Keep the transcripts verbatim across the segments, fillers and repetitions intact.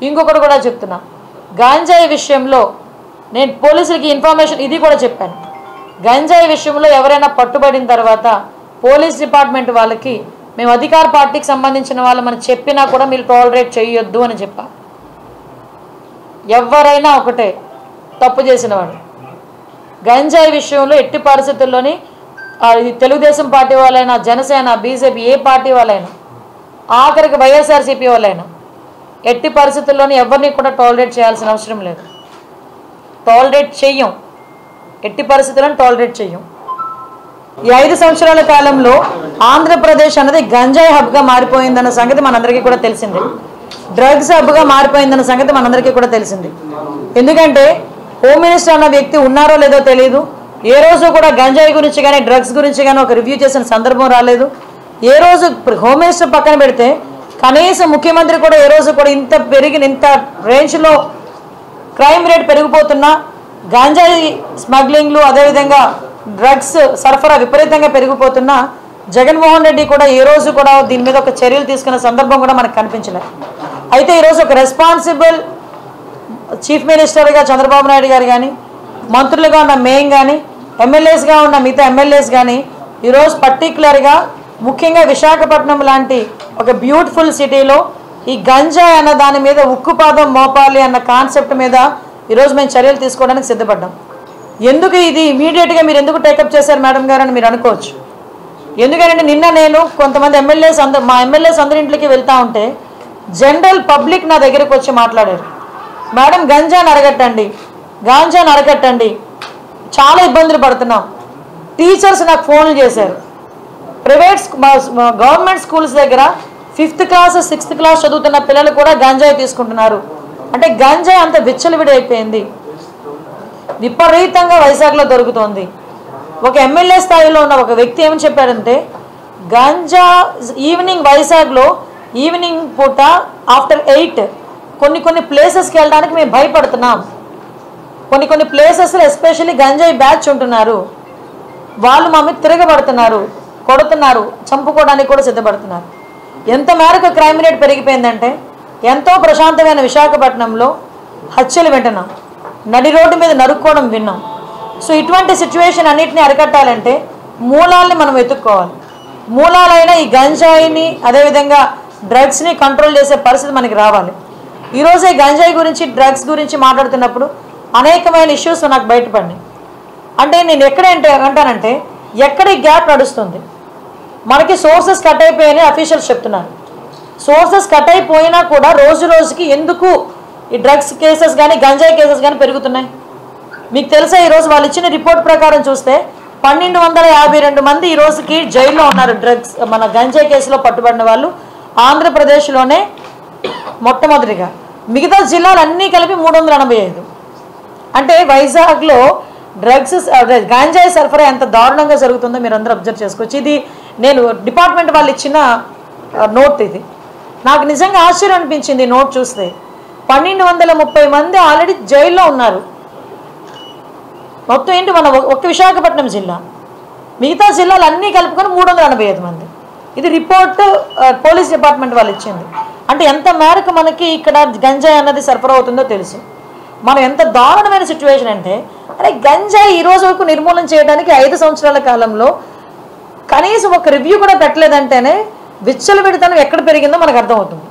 ఇంకొకటి కూడా చెప్తున్నా, గంజాయి విషయంలో నేను పోలీసులకి ఇన్ఫర్మేషన్ ఇది కూడా చెప్పాను. గంజాయి విషయంలో ఎవరైనా పట్టుబడిన తర్వాత పోలీస్ డిపార్ట్మెంట్ వాళ్ళకి మేము అధికార పార్టీకి సంబంధించిన వాళ్ళు మనం చెప్పినా కూడా మీరు టాలరేట్ చేయొద్దు అని చెప్పా. ఎవరైనా ఒకటే తప్పు చేసిన వాడు గంజాయి విషయంలో ఎట్టి పరిస్థితుల్లోని తెలుగుదేశం పార్టీ వాళ్ళైనా, జనసేన, బీజేపీ ఏ పార్టీ వాళ్ళైనా, ఆఖరికి వైఎస్ఆర్సీపీ వాళ్ళైనా ఎట్టి పరిస్థితుల్లోని ఎవరిని కూడా టాలరేట్ చేయాల్సిన అవసరం లేదు. టాలరేట్ చెయ్యం, ఎట్టి పరిస్థితులను టాలరేట్ చెయ్యం. ఈ ఐదు సంవత్సరాల కాలంలో ఆంధ్రప్రదేశ్ అన్నది గంజాయి హబ్గా మారిపోయిందన్న సంగతి మనందరికీ కూడా తెలిసింది. డ్రగ్స్ హబ్గా మారిపోయిందన్న సంగతి మనందరికీ కూడా తెలిసింది. ఎందుకంటే హోమ్ మినిస్టర్ అన్న వ్యక్తి ఉన్నారో లేదో తెలియదు. ఏ రోజు కూడా గంజాయి గురించి కానీ డ్రగ్స్ గురించి కానీ ఒక రివ్యూ చేసిన సందర్భం రాలేదు. ఏ రోజు హోమ్ మినిస్టర్ పక్కన పెడితే కనీసం ముఖ్యమంత్రి కూడా ఏ రోజు కూడా ఇంత పెరిగిన ఇంత రేంజ్లో క్రైమ్ రేట్ పెరిగిపోతున్నా, గంజాయి స్మగ్లింగ్లు అదేవిధంగా డ్రగ్స్ సరఫరా విపరీతంగా పెరిగిపోతున్నా జగన్మోహన్ రెడ్డి కూడా ఏ రోజు కూడా దీని మీద ఒక చర్యలు తీసుకున్న సందర్భం కూడా మనకు కనిపించలేదు. అయితే ఈరోజు ఒక రెస్పాన్సిబుల్ చీఫ్ మినిస్టర్గా చంద్రబాబు నాయుడు గారు కానీ, మంత్రులుగా ఉన్న మేం కానీ, ఎమ్మెల్యేస్గా ఉన్న మిగతా ఎమ్మెల్యేస్ కానీ ఈరోజు పర్టికులర్గా ముఖ్యంగా విశాఖపట్నం లాంటి ఒక బ్యూటిఫుల్ సిటీలో ఈ గంజాయి అన్న దాని మీద ఉక్కుపాదం మోపాలి అన్న కాన్సెప్ట్ మీద ఈరోజు మేము చర్యలు తీసుకోవడానికి సిద్ధపడ్డాం. ఎందుకు ఇది ఇమీడియట్గా మీరు ఎందుకు టేకప్ చేశారు మేడం గారు అని మీరు అనుకోవచ్చు. ఎందుకంటే నిన్న నేను కొంతమంది ఎమ్మెల్యేస్ అందరు మా ఎమ్మెల్యేస్ అందరి ఇంట్లోకి వెళ్తూ ఉంటే జనరల్ పబ్లిక్ నా దగ్గరకు వచ్చి మాట్లాడారు, మేడం గంజాని అరగట్టండి, గాంజాని అరగట్టండి, చాలా ఇబ్బందులు పడుతున్నాం. టీచర్స్ నాకు ఫోన్లు చేశారు. ప్రైవేట్ గవర్నమెంట్ స్కూల్స్ దగ్గర ఫిఫ్త్ క్లాస్ సిక్స్త్ క్లాస్ చదువుతున్న పిల్లలు కూడా గంజాయి తీసుకుంటున్నారు. అంటే గంజాయి అంత విచ్చలవిడి అయిపోయింది, విపరీతంగా వైజాగ్లో దొరుకుతోంది. ఒక ఎమ్మెల్యే స్థాయిలో ఉన్న ఒక వ్యక్తి ఏమని చెప్పాడంటే, గంజా ఈవినింగ్ వైజాగ్లో ఈవినింగ్ పూట ఆఫ్టర్ ఎయిట్ కొన్ని కొన్ని ప్లేసెస్కి వెళ్ళడానికి మేము భయపడుతున్నాం. కొన్ని కొన్ని ప్లేసెస్లో ఎస్పెషల్లీ గంజాయి బ్యాచ్ ఉంటున్నారు, వాళ్ళు మా మీద తిరగబడుతున్నారు, కొడుతున్నారు, చంపుకోవడానికి కూడా సిద్ధపడుతున్నారు. ఎంత మేరకు క్రైమ్ రేట్ పెరిగిపోయిందంటే ఎంతో ప్రశాంతమైన విశాఖపట్నంలో హత్యలు వింటున్నాం, నడి రోడ్డు మీద నరుక్కోవడం విన్నాం. సో ఇటువంటి సిచ్యువేషన్ అన్నిటిని అరికట్టాలంటే మూలాల్ని మనం వెతుక్కోవాలి. మూలాలైన ఈ గంజాయిని అదేవిధంగా డ్రగ్స్ని కంట్రోల్ చేసే పరిస్థితి మనకి రావాలి. ఈరోజే గంజాయి గురించి డ్రగ్స్ గురించి మాట్లాడుతున్నప్పుడు అనేకమైన ఇష్యూస్ నాకు బయటపడినాయి. అంటే నేను ఎక్కడంటే అంటానంటే ఎక్కడ ఈ గ్యాప్ నడుస్తుంది, మనకి సోర్సెస్ కట్ అయిపోయాయని అఫీషియల్స్ చెప్తున్నారు. సోర్సెస్ కట్ అయిపోయినా కూడా రోజు రోజుకి ఎందుకు ఈ డ్రగ్స్ కేసెస్ కానీ గంజాయి కేసెస్ కానీ పెరుగుతున్నాయి? మీకు తెలుసా, ఈరోజు వాళ్ళు ఇచ్చిన రిపోర్ట్ ప్రకారం చూస్తే పన్నెండు వందల యాభై రెండు మంది ఈ రోజుకి జైల్లో ఉన్నారు. డ్రగ్స్ మన గంజాయి కేసులో పట్టుబడిన వాళ్ళు ఆంధ్రప్రదేశ్లోనే మొట్టమొదటిగా, మిగతా జిల్లాలన్నీ కలిపి మూడు వందల ఎనభై ఐదు. అంటే వైజాగ్లో డ్రగ్స్ గంజాయి సరఫరా ఎంత దారుణంగా జరుగుతుందో మీరు అందరూ అబ్జర్వ్ చేసుకోవచ్చు. ఇది నేను డిపార్ట్మెంట్ వాళ్ళు ఇచ్చిన నోట్. ఇది నాకు నిజంగా ఆశ్చర్యం అనిపించింది నోట్ చూస్తే. పన్నెండు వందల ముప్పై మంది ఆల్రెడీ జైల్లో ఉన్నారు. మొత్తం ఏంటి మన ఒక్క విశాఖపట్నం జిల్లా, మిగతా జిల్లాలు అన్నీ కలుపుకొని మూడు వందల ఎనభై ఐదు మంది. ఇది రిపోర్ట్ పోలీస్ డిపార్ట్మెంట్ వాళ్ళు ఇచ్చింది. అంటే ఎంత మేరకు మనకి ఇక్కడ గంజాయి అన్నది సరఫరా అవుతుందో తెలుసు. మనం ఎంత దారుణమైన సిచ్యువేషన్ అంటే, అరే గంజాయి ఈ రోజు వరకు నిర్మూలన చేయడానికి ఐదు సంవత్సరాల కాలంలో కనీసం ఒక రివ్యూ కూడా పెట్టలేదంటేనే విచ్చలవిడితనం ఎక్కడ పెరిగిందో మనకు అర్థమవుతుంది.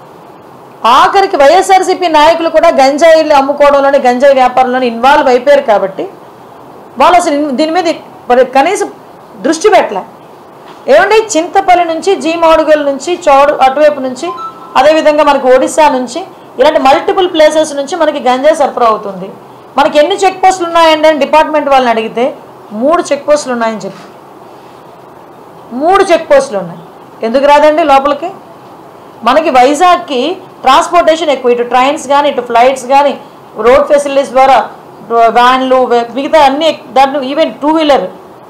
ఆఖరికి వైఎస్ఆర్సీపీ నాయకులు కూడా గంజాయిలు అమ్ముకోవడంలోని గంజాయి వ్యాపారంలోని ఇన్వాల్వ్ అయిపోయారు కాబట్టి వాళ్ళు అసలు దీని మీద కనీసం దృష్టి పెట్టలే. ఏమంటే చింతపల్లి నుంచి జీమాడుగల్ నుంచి చౌడు అటువైపు నుంచి అదేవిధంగా మనకి ఒడిశా నుంచి ఇలాంటి మల్టిపుల్ ప్లేసెస్ నుంచి మనకి గంజాయి సరఫరా అవుతుంది. మనకి ఎన్ని చెక్ పోస్టులు ఉన్నాయండి అని డిపార్ట్మెంట్ వాళ్ళని అడిగితే మూడు చెక్ పోస్టులు ఉన్నాయని చెప్పి మూడు చెక్ పోస్టులు ఉన్నాయి. ఎందుకు రాదండి లోపలికి? మనకి వైజాగ్కి ట్రాన్స్పోర్టేషన్ ఎక్కువ, ఇటు ట్రైన్స్ కానీ ఇటు ఫ్లైట్స్ కానీ రోడ్ ఫెసిలిటీస్ ద్వారా వ్యాన్లు మిగతా అన్నీ దాంట్లో ఈవెన్ టూ వీలర్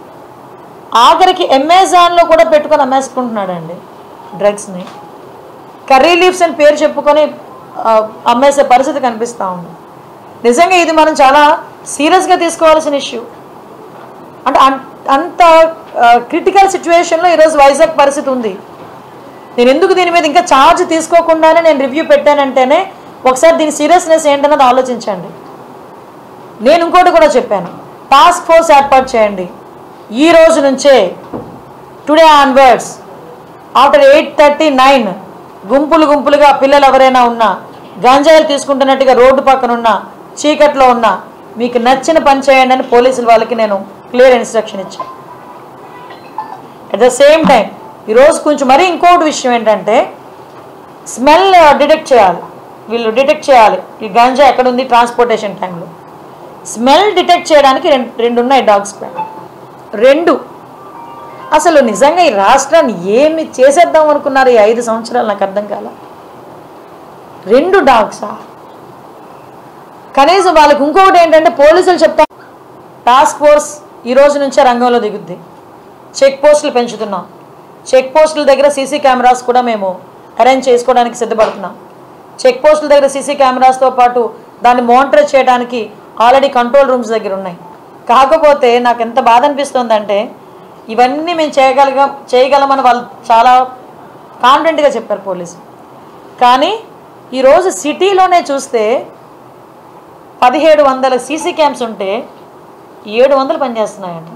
ఆఖరికి అమెజాన్లో కూడా పెట్టుకొని అమ్మేసుకుంటున్నాడండి డ్రగ్స్ని. కర్రీ లీవ్స్ అని పేరు చెప్పుకొని అమ్మేసే పరిస్థితి కనిపిస్తూ ఉంది. నిజంగా ఇది మనం చాలా సీరియస్గా తీసుకోవాల్సిన ఇష్యూ. అంటే అంత క్రిటికల్ సిచ్యువేషన్లో ఈరోజు వైజాగ్ పరిస్థితి ఉంది. నేను ఎందుకు దీని మీద ఇంకా ఛార్జ్ తీసుకోకుండానే నేను రివ్యూ పెట్టానంటేనే ఒకసారి దీని సీరియస్నెస్ ఏంటన్నది ఆలోచించండి. నేను ఇంకోటి కూడా చెప్పాను, టాస్క్ ఫోర్స్ ఏర్పాటు చేయండి. ఈ రోజు నుంచే today onwards after eight thirty nine గుంపులు గుంపులుగా పిల్లలు ఎవరైనా ఉన్నా, గంజాయిలు తీసుకుంటున్నట్టుగా రోడ్డు పక్కన ఉన్న చీకట్లో ఉన్నా మీకు నచ్చిన పని చేయండి అని పోలీసుల వాళ్ళకి నేను క్లియర్ ఇన్స్ట్రక్షన్ ఇచ్చాను. అట్ ద సేమ్ టైం ఈరోజు కొంచెం మరీ ఇంకోటి విషయం ఏంటంటే స్మెల్ డిటెక్ట్ చేయాలి. వీళ్ళు డిటెక్ట్ చేయాలి ఈ గంజా ఎక్కడ ఉంది ట్రాన్స్పోర్టేషన్ టైంలో. స్మెల్ డిటెక్ట్ చేయడానికి రెండు రెండు ఉన్నాయి డాగ్స్ ప్యాడ్. రెండు అసలు నిజంగా ఈ రాష్ట్రాన్ని ఏమి చేసేద్దాం అనుకున్నారు ఈ ఐదు సంవత్సరాలు నాకు అర్థం కాల. రెండు డాగ్సా? కనీసం వాళ్ళకి ఇంకొకటి ఏంటంటే పోలీసులు చెప్తారు టాస్క్ ఫోర్స్ ఈ రోజు నుంచే రంగంలో దిగుద్ది. చెక్ పోస్టులు పెంచుతున్నాం. చెక్ పోస్టుల దగ్గర సీసీ కెమెరాస్ కూడా మేము అరేంజ్ చేసుకోవడానికి సిద్ధపడుతున్నాం. చెక్ పోస్టుల దగ్గర సీసీ కెమెరాస్తో పాటు దాన్ని మానిటర్ చేయడానికి ఆల్రెడీ కంట్రోల్ రూమ్స్ దగ్గర ఉన్నాయి. కాకపోతే నాకు ఎంత బాధ అనిపిస్తుందంటే ఇవన్నీ మేము చేయగలగ చేయగలమని వాళ్ళు చాలా కాన్ఫిడెంట్గా చెప్పారు పోలీసు. కానీ ఈరోజు సిటీలోనే చూస్తే పదిహేడు వందల సీసీ క్యామ్స్ ఉంటే ఏడు వందలు పనిచేస్తున్నాయంట.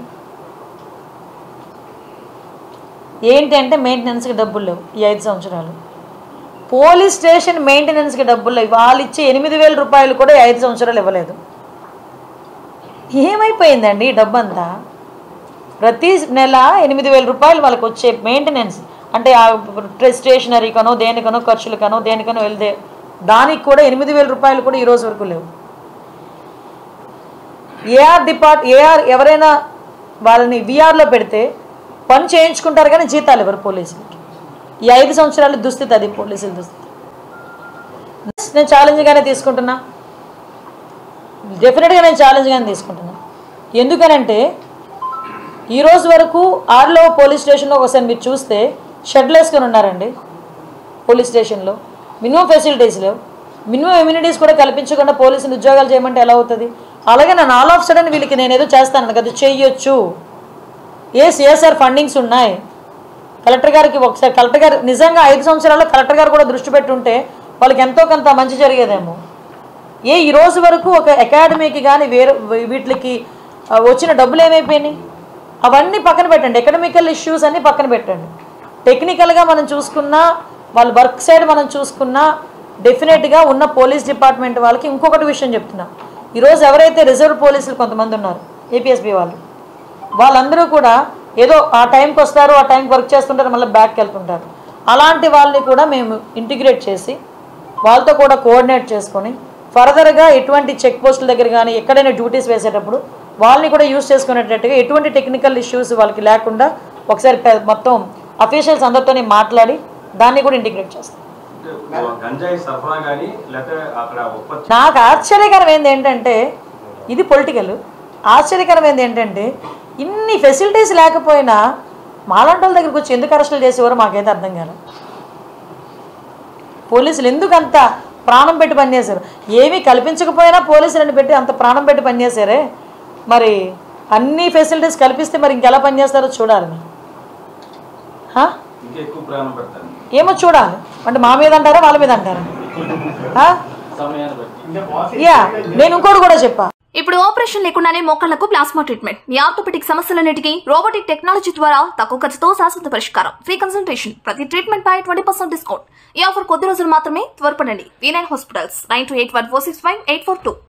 ఏంటి అంటే మెయింటెనెన్స్కి డబ్బులు లేవు ఈ ఐదు సంవత్సరాలు. పోలీస్ స్టేషన్ మెయింటెనెన్స్కి డబ్బులు లేవు. వాళ్ళు ఇచ్చే ఎనిమిది వేల రూపాయలు కూడా ఈ ఐదు సంవత్సరాలు ఇవ్వలేదు. ఏమైపోయిందండి ఈ డబ్బు అంతా? ప్రతి నెల ఎనిమిది వేల రూపాయలు వాళ్ళకి వచ్చే మెయింటెనెన్స్ అంటే స్టేషనరీకనో దేనికనో ఖర్చులకనో దేనికనో వెళ్తే దానికి కూడా ఎనిమిది వేల రూపాయలు కూడా ఈరోజు వరకు లేవు. ఏఆర్ డిపార్ట్ ఏఆర్ ఎవరైనా వాళ్ళని విఆర్లో పెడితే పని చేయించుకుంటారు కానీ జీతాలు ఎవరు పోలీసులకి? ఈ ఐదు సంవత్సరాల దుస్థితి అది పోలీసుల దుస్థితి. నేను ఛాలెంజ్గానే తీసుకుంటున్నా, డెఫినెట్గా నేను ఛాలెంజ్గానే తీసుకుంటున్నా. ఎందుకనంటే ఈరోజు వరకు ఆర్లో పోలీస్ స్టేషన్లో ఒకసారి మీరు చూస్తే షెడ్లు వేసుకొని ఉన్నారండి పోలీస్ స్టేషన్లో. మినిమం ఫెసిలిటీస్ లేవు, మినిమం ఇమ్యూనిటీస్ కూడా కల్పించకుండా పోలీసులు ఉద్యోగాలు చేయమంటే ఎలా అవుతుంది? అలాగే నన్ను ఆల్ ఆఫ్ సడన్ వీళ్ళకి నేను ఏదో చేస్తాను కదా చెయ్యొచ్చు. ఏ సిఎస్ఆర్ ఫండింగ్స్ ఉన్నాయి. కలెక్టర్ గారికి ఒకసారి కలెక్టర్ గారు నిజంగా ఐదు సంవత్సరాల్లో కలెక్టర్ గారు కూడా దృష్టి పెట్టుంటే వాళ్ళకి ఎంతో కొంత మంచి జరిగేదేమో. ఏ ఈరోజు వరకు ఒక అకాడమీకి కానీ వేరే వీటికి వచ్చిన డబ్బులు ఏమైపోయినాయి? అవన్నీ పక్కన పెట్టండి. ఎకనామికల్ ఇష్యూస్ అన్నీ పక్కన పెట్టండి. టెక్నికల్గా మనం చూసుకున్నా, వాళ్ళ వర్క్ సైడ్ మనం చూసుకున్నా డెఫినెట్గా ఉన్న పోలీస్ డిపార్ట్మెంట్ వాళ్ళకి ఇంకొకటి విషయం చెప్తున్నా. ఈరోజు ఎవరైతే రిజర్వ్ పోలీసులు కొంతమంది ఉన్నారు ఏపీఎస్బీ వాళ్ళు, వాళ్ళందరూ కూడా ఏదో ఆ టైంకి వస్తారు, ఆ టైంకి వర్క్ చేస్తుంటారు, మళ్ళీ బ్యాక్కి వెళ్తుంటారు. అలాంటి వాళ్ళని కూడా మేము ఇంటిగ్రేట్ చేసి వాళ్ళతో కూడా కోఆర్డినేట్ చేసుకొని ఫర్దర్గా ఎటువంటి చెక్ పోస్టుల దగ్గర కానీ ఎక్కడైనా డ్యూటీస్ వేసేటప్పుడు వాళ్ళని కూడా యూజ్ చేసుకునేటట్టుగా ఎటువంటి టెక్నికల్ ఇష్యూస్ వాళ్ళకి లేకుండా ఒకసారి మొత్తం అఫీషియల్స్ అందరితోనే మాట్లాడి దాన్ని కూడా ఇంటిగ్రేట్ చేస్తాం. నాకు ఆశ్చర్యకరం ఏంది ఏంటంటే ఇది పొలిటికల్. ఆశ్చర్యకరమైంది ఏంటంటే ఇన్ని ఫెసిలిటీస్ లేకపోయినా మాలాంటి వాళ్ళ దగ్గరికి వచ్చి ఎందుకు అరెస్టులు చేసేవారో మాకైతే అర్థం కాదు. పోలీసులు ఎందుకు అంత ప్రాణం పెట్టి పనిచేశారు? ఏమీ కల్పించకపోయినా పోలీసులను పెట్టి అంత ప్రాణం పెట్టి పనిచేశారే. మరి అన్ని ఫెసిలిటీస్ కల్పిస్తే మరి ఇంకెలా పనిచేస్తారో చూడాలి. ఏమో చూడాలి. అంటే మా మీద అంటారా వాళ్ళ మీద అంటారా? యా నేను ఇంకోటి కూడా చెప్పా. ఇప్పుడు ఆపరేషన్ లేకుండానే మోకాళ్లకు ప్లాస్మా ట్రీట్మెంట్. మీ ఆర్థోపెటిక్ సమస్యలన్నిటికీ రోబోటిక్ టెక్నాలజీ ద్వారా తక్కువ ఖర్చుతో శాశ్వత పరిష్కారం. Free consultation. ప్రతి ట్రీట్మెంట్ పై ట్వంటీ పర్సెంట్ డిస్కౌంట్. ఈ ఆఫర్ కొద్ది రోజులు మాత్రమే. త్వరపడండి. V nine hospitals nine two eight one four six five eight four two.